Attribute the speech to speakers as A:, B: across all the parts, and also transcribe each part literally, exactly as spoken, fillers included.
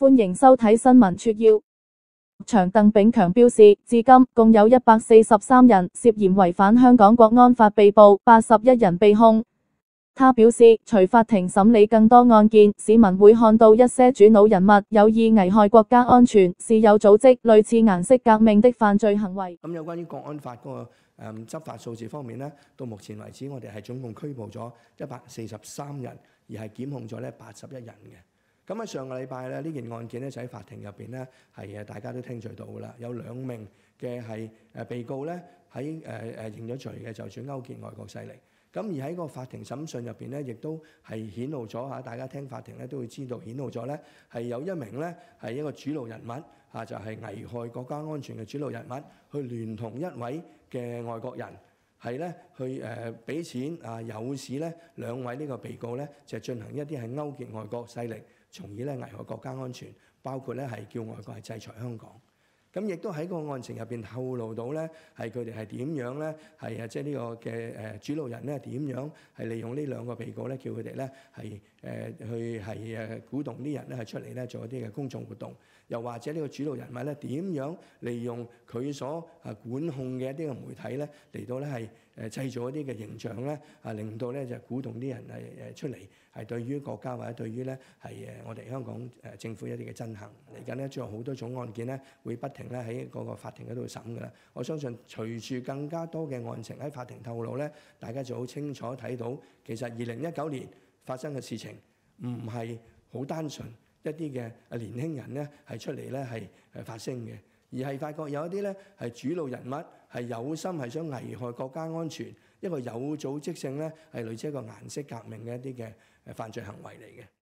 A: 歡迎收睇新聞撮要。長鄧炳強表示，至今共有一百四十三人涉嫌違反香港國安法被捕，八十一人被控。他表示，隨法庭審理更多案件，市民會看到一些主腦人物有意危害國家安全，是有組織類似顏色革命的犯罪行為。
B: 咁有關於國安法嗰個誒執法數字方面呢，到目前為止我哋係總共拘捕咗一百四十三人，而係檢控咗咧八十一人嘅。咁喺上個禮拜咧，呢件案件咧就喺法庭入邊咧係誒大家都聽罪到噶啦，有兩名嘅係誒被告咧喺誒誒認咗罪嘅，就算勾結外國勢力。咁而喺個法庭審訊入邊咧，亦都係顯露咗嚇，大家聽法庭咧都會知道顯露咗咧係有一名咧係一個主腦人物嚇，就係危害國家安全嘅主腦人物，去聯同一位嘅外國人係咧去誒俾錢啊，誘使咧兩位呢個被告咧就進行一啲係勾結外國勢力，從而咧危害國家安全，包括咧係叫外國係制裁香港。咁亦都喺個案情入邊透露到咧，係佢哋係點樣咧？係啊，即係呢個嘅誒主腦人咧點樣係利用呢兩個被告咧，叫佢哋咧係誒去係誒鼓動啲人咧係出嚟咧做一啲嘅公眾活動，又或者呢個主腦人物咧點樣利用佢所啊管控嘅一啲嘅媒體咧嚟到咧係誒製造一啲嘅形象咧啊，令到咧就鼓動啲人係誒出嚟係對於國家或者對於咧係誒我哋香港誒政府一啲嘅憎恨。嚟緊咧仲有好多種案件咧會不停咧喺嗰個法庭嗰度審㗎啦。我相信隨住更加多嘅案情喺法庭透露咧，大家就好清楚睇到，其實二零一九年發生嘅事情唔係好單純一啲嘅年輕人咧係出嚟咧係誒發聲嘅，而係發覺有一啲咧係主腦人物係有心係想危害國家安全，一個有組織性咧係類似一個顏色革命嘅一啲嘅誒犯罪行為嚟嘅。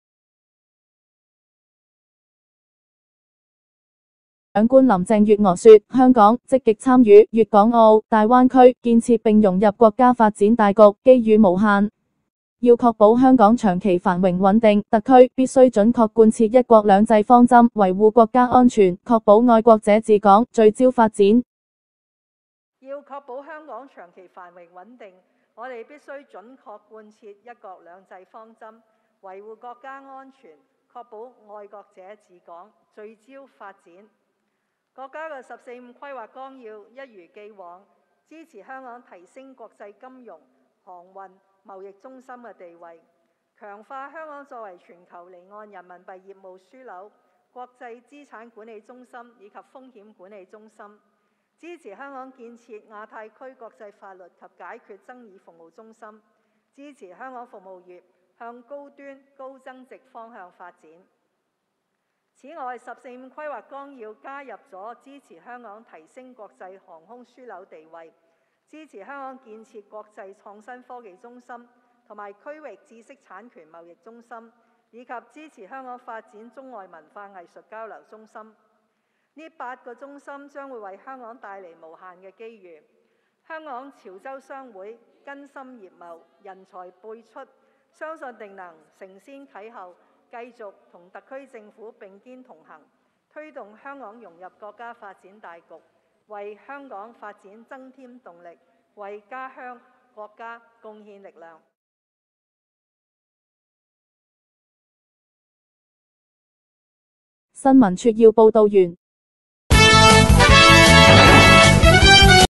A: 長官林鄭月娥說，香港積極參與粵港澳大灣區建設並融入國家發展大局，機遇無限。要確保香港長期繁榮穩定，特區必須準確貫徹一國兩制方針，維護國家安全，確保愛國者治港，聚焦發展。
C: 要確保香港長期繁榮穩定，我哋必須準確貫徹一國兩制方針，維護國家安全，確保愛國者治港，聚焦發展。國家嘅十四五規劃綱要一如既往，支持香港提升國際金融、航運、貿易中心嘅地位，強化香港作為全球離岸人民幣業務樞紐、國際資產管理中心以及風險管理中心，支持香港建設亞太區國際法律及解決爭議服務中心，支持香港服務業向高端高增值方向發展。此外，十四五規劃綱要加入咗支持香港提升國際航空樞紐地位，支持香港建設國際創新科技中心同埋區域知識產權貿易中心，以及支持香港發展中外文化藝術交流中心。呢八個中心將會為香港帶嚟無限嘅機遇。香港潮州商會根深葉茂，人才輩出，相信定能承先啟後，繼續同特區政府並肩同行，推動香港融入國家發展大局，為香港發展增添動力，為家鄉國家貢獻力量。
A: 新聞撮要報導完。